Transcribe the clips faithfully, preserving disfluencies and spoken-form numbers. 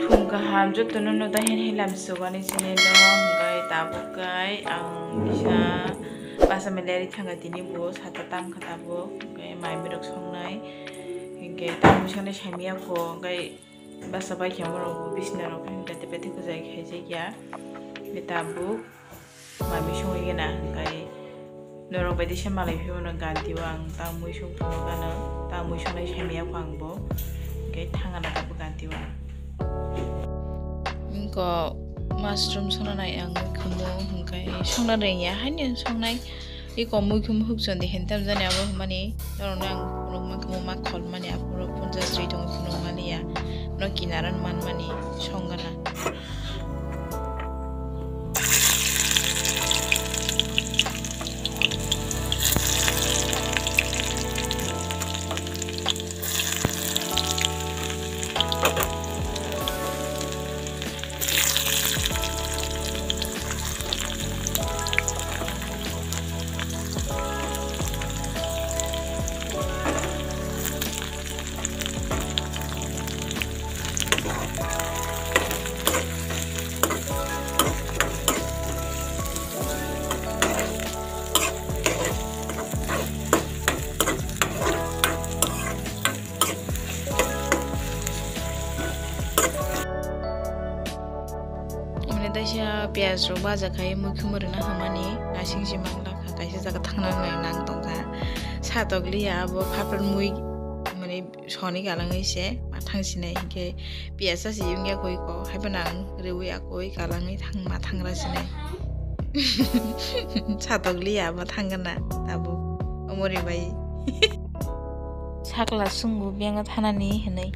Fung kaham jo tunu no da hen hilam sugani sinelo gai tabu gai ang bisa basa meleri thanga tini bo sata tam khata bo gai mai mirok songnai gai tam bisane shamia ko gai basa bai khamoro bisna ro kan gate pete ko jai khaije ya betabu mai mi songi gena gai norok bai dise malai phi ono ganti wang tam mui song puno gana tam mui sonai shamia kwang bo gai thanga na tabu ganti wang ko mushroom sona nai ang khumo hungkai sona rengya hanin songnai iko mui khum hukjon de hentam jane abo mani dorong nang kunung ma khumo ma khol mani apuro punja sri dong kunung mani ya no kinaran man mani songgana daisya piaz ro baja khai mui khumur na hamani nasing simang la kha kaisa jaga thangna nai nang tongka satogli abo phapar mui mane soni galangai se ma thangsinai ke piaz sa siyung ya koi ko haibanang rewi akoi galangai thang ma thangra sinai satogli abo thangana tabu omori bai sakla sungu benga thanani henai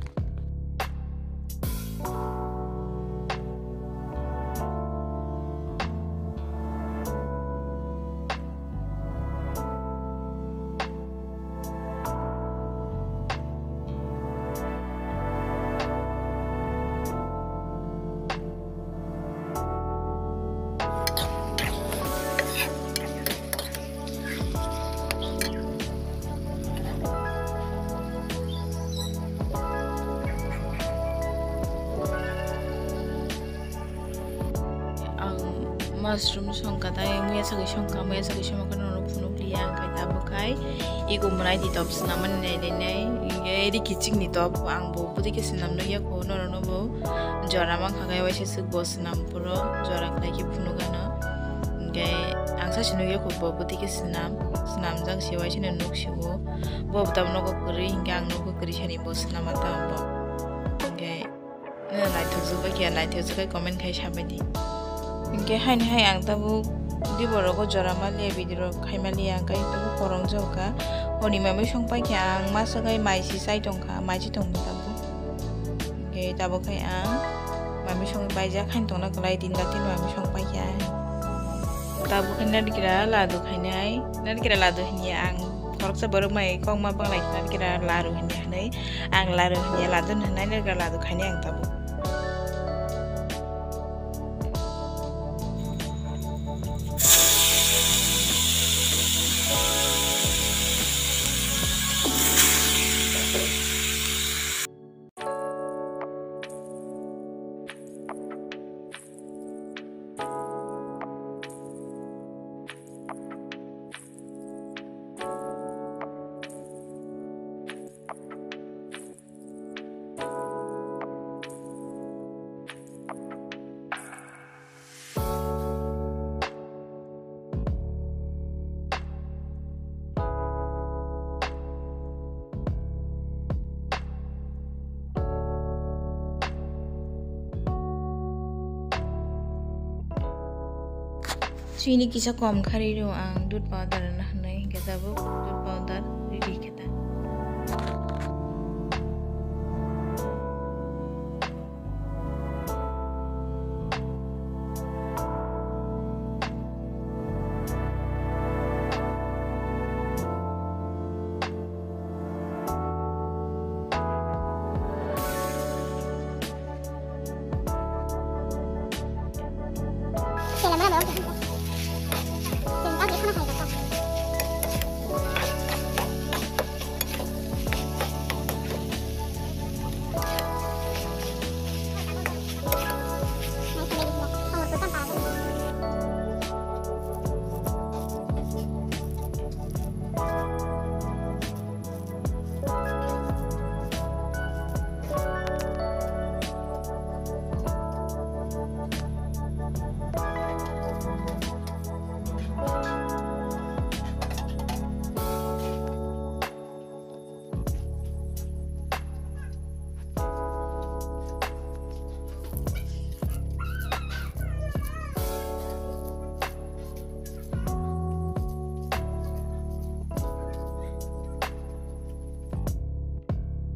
mushroom songka dai muya sagi songka muya sagi songka no phunuk liya kai tabu kai ego munai di top snaman nei nei nei eri kiching ni top ang bo budi ke sinam no ya ko no no bo jora mang khagai waise suk bo sinam puro jora kai ki phunuga no ge ang sa sinu ya ko bo budi ke sinam sinam jang si waise no nuk si bo bo tam no ko kuri hingang no ko kuri shani bo sinam ata bo ge na nai thuzu ba ki nai thuzu kai comment khai sabadi Inke hain hai ang tabu di boroko jora mali bidiro khai mali ang kai tabu korong joka honi mami songpai kya ang masa kai mai si sai tongka mai chi tong tabu ke tabu kai ang mami song bai ja khain tongna kalai din datin mami songpai kya tabu kan nadi kira ladu khai nai nadi kira ladu hini ang korok sa borok mai kong ma bang lai nadi kira laru hini hanai ang laru hini ladu hanai nadi kira ladu khai nai ang tabu Sini kisah kom kari ro ang dud powder na hanai kita bu dud powder ready kita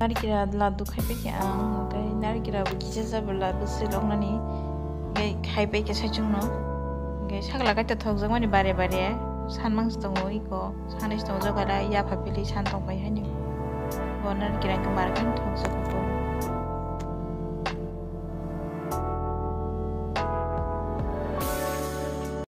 narikira laddu khaibai ke ang okai narikira bu gija jabla busilong nani gai khaibai ke saichungno gai sakla kaita thokjak mani bare bare sanmang tongo iko sanis tongo jogala ya phapili san tongpai hani bo narikira ke markan thokjak bo